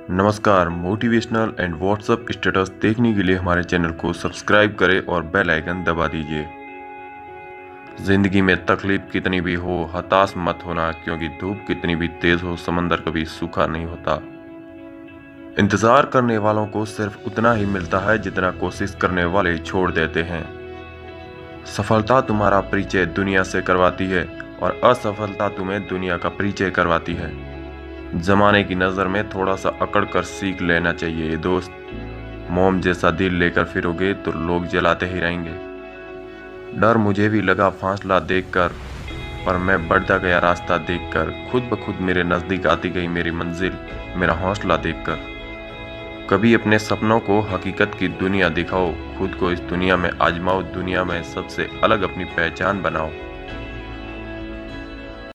नमस्कार। Motivational and WhatsApp status देखने के लिए हमारे चैनल को सब्सक्राइब करें और बेल आइकन दबा दीजिए। जिंदगी में तकलीफ कितनी भी हो, हताश मत होना, क्योंकि धूप कितनी भी तेज हो, समंदर कभी सूखा नहीं होता। इंतजार करने वालों को सिर्फ उतना ही मिलता है जितना कोशिश करने वाले छोड़ देते हैं। सफलता तुम्हारा परिचय दुनिया से करवाती है और असफलता तुम्हें दुनिया का परिचय करवाती है। जमाने की नज़र में थोड़ा सा अकड़ कर सीख लेना चाहिए दोस्त। मोम जैसा दिल लेकर फिरोगे तो लोग जलाते ही रहेंगे। डर मुझे भी लगा फासला देखकर, पर मैं बढ़ता गया रास्ता देखकर। खुद ब खुद मेरे नज़दीक आती गई मेरी मंजिल, मेरा हौसला देखकर। कभी अपने सपनों को हकीकत की दुनिया दिखाओ, खुद को इस दुनिया में आजमाओ, दुनिया में सबसे अलग अपनी पहचान बनाओ।